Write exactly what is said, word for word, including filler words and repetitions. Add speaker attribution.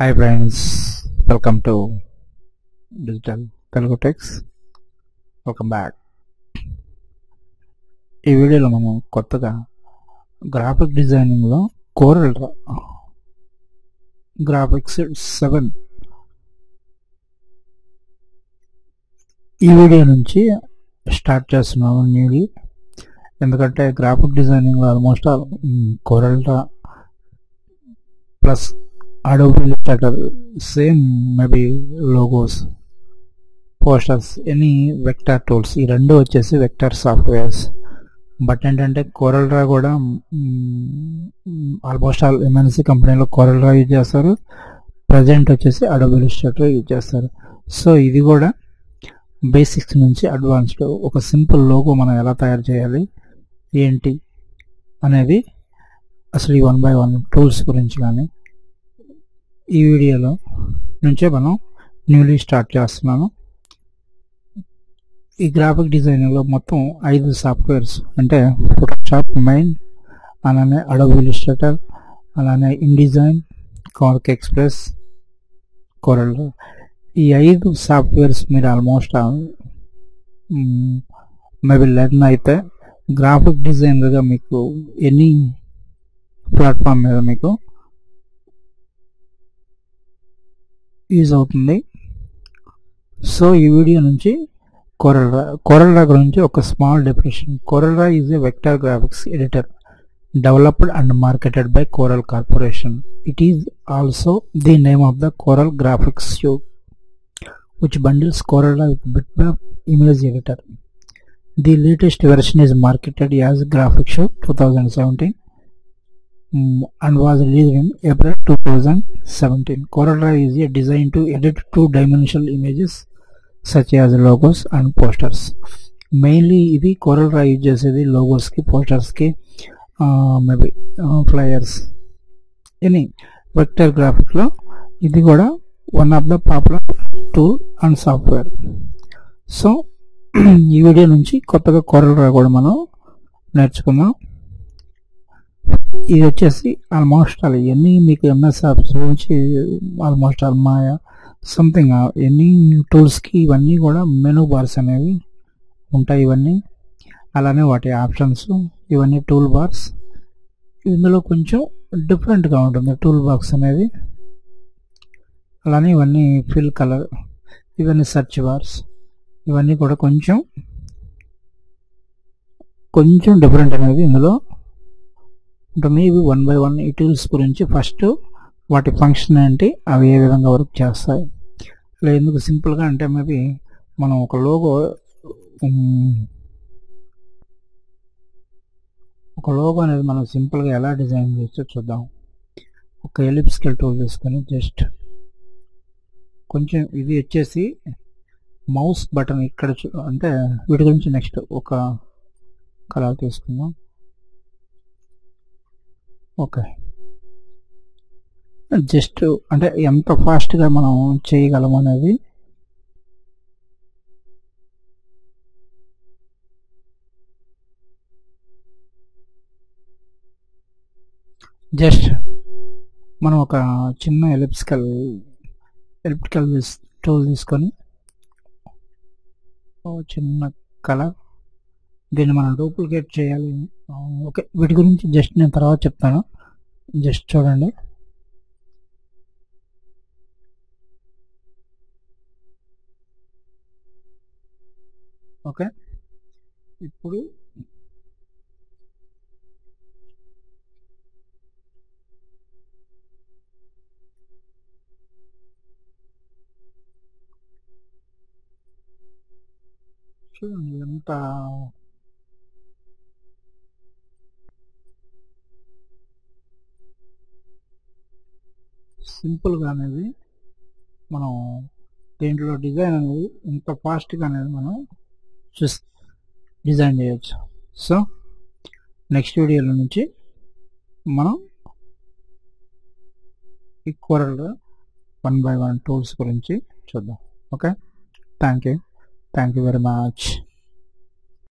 Speaker 1: Hi friends, welcome to Digital Telugu Techs. Welcome back. ఈ వీడియోలో మనం కొత్తగా గ్రాఫిక్ డిజైనింగ్లో కోరల్ డ్రా గ్రాఫిక్స్ సెవెన్ ఈ వీడియో నుంచి స్టార్ట్ చేస్తున్నాము న్యూలీ. ఎందుకంటే గ్రాఫిక్ డిజైనింగ్లో almost all Corel Draw plus Adobe Illustrator, same maybe logos, posters, any vector tools, ఈ రెండు వచ్చేసి వెక్టర్ సాఫ్ట్వేర్స్. బట్ ఏంటంటే కోరల్ డ్రా కూడా ఆల్మోస్ట్ ఆల్ ఎంఎన్సీ కంపెనీలో కోరల్ డ్రా యూజ్ చేస్తారు, ప్రజెంట్ వచ్చేసి Adobe Illustrator యూజ్ చేస్తారు. సో ఇది కూడా బేసిక్స్ నుంచి అడ్వాన్స్డ్ ఒక సింపుల్ లోగో మనం ఎలా తయారు చేయాలి ఏంటి అనేది అసలు ఈ వన్ బై వన్ టూల్స్ గురించి కానీ ఈ వీడియోలో నుంచే మనం న్యూలీ స్టార్ట్ చేస్తున్నాను. ఈ గ్రాఫిక్ డిజైనింగ్లో మొత్తం ఐదు సాఫ్ట్వేర్స్ అంటే ఫోటోషాప్ మెయిన్, అలానే అడోబీ ఇల్లుస్ట్రేటర్, అలానే InDesign, Quark Express, Corel Draw. ఈ ఐదు సాఫ్ట్వేర్స్ మీరు ఆల్మోస్ట్ మేబీ లెర్న్ అయితే గ్రాఫిక్ డిజైనర్గా మీకు ఎనీ ప్లాట్ఫామ్ మీద మీకు యూజ్ అవుతుంది. సో ఈ వీడియో నుంచి కోరల్ డ్రా కోరల్ డ్రా గురించి ఒక small definition. Corel Draw is a vector graphics editor developed and marketed by Corel Corporation. It is also the name of the Corel Graphics Suite which bundles Corel Draw with bitmap image editor. The latest version is marketed as Graphics Suite twenty seventeen and was released in April two thousand seventeen. Corel Draw is a designed to edit two-dimensional images such as logos and posters. Mainly, ఇది Corel Draw use చేసేది logos కి, posters కి, maybe flyers, any vector graphic లో ఇది కూడా one of the popular tool and software. So ఈ video నుంచి కొత్తగా Corel Draw కూడా మనం నేర్చుకుందాం. ఇది వచ్చేసి ఆల్మోస్ట్ ఆల్ ఎన్ని మీకు ఎంఎస్ ఆఫీస్ నుంచి ఆల్మోస్ట్ ఆల్ మాయా సంథింగ్ ఎన్ని టూల్స్కి ఇవన్నీ కూడా మెనూ బార్స్ అనేవి ఉంటాయి. ఇవన్నీ అలానే వాటి ఆప్షన్స్, ఇవన్నీ టూల్ బార్స్. ఇందులో కొంచెం డిఫరెంట్గా ఉంటుంది టూల్ బాక్స్ అనేది. అలానే ఇవన్నీ ఫిల్ కలర్, ఇవన్నీ సెర్చ్ బార్స్, ఇవన్నీ కూడా కొంచెం కొంచెం డిఫరెంట్ అనేది ఇందులో ఉంటుంది. ఇవి వన్ బై వన్ ఈ టూల్స్ గురించి ఫస్ట్ వాటి ఫంక్షన్ ఏంటి, అవి ఏ విధంగా వర్క్ చేస్తాయి. ఇలా ఎందుకు సింపుల్గా అంటే మేబీ మనం ఒక లోగో ఒక లోగో అనేది మనం సింపుల్గా ఎలా డిజైన్ చేయొచ్చో చూద్దాం. ఒక ఎలిప్టికల్ టూల్ తీసుకొని జస్ట్ కొంచెం ఇది వచ్చేసి మౌస్ బటన్ ఇక్కడ అంటే వీటి గురించి నెక్స్ట్ ఒక కలర్ తీసుకుందాం. ఓకే, జస్ట్ అంటే ఎంత ఫాస్ట్గా మనం చేయగలం అనేది జస్ట్ మనం ఒక చిన్న ఎలిప్టికల్ ఎలిప్టికల్ టూల్ తీసుకొని చిన్న కలర్, దీన్ని మనం డూప్లికేట్ చేయాలి. ఓకే, వీటి గురించి జస్ట్ నేను తర్వాత చెప్తాను. జస్ట్ చూడండి. ఓకే, ఇప్పుడు చూడండి ఎంత సింపుల్గా అనేది మనం దీంట్లో డిజైన్ అనేది ఎంత ఫాస్ట్గా అనేది మనం చూసి డిజైన్ చేయొచ్చు. సో నెక్స్ట్ వీడియోలో నుంచి మనం ఈ Corel one by one tools గురించి చూద్దాం. Okay, thank you thank you very much.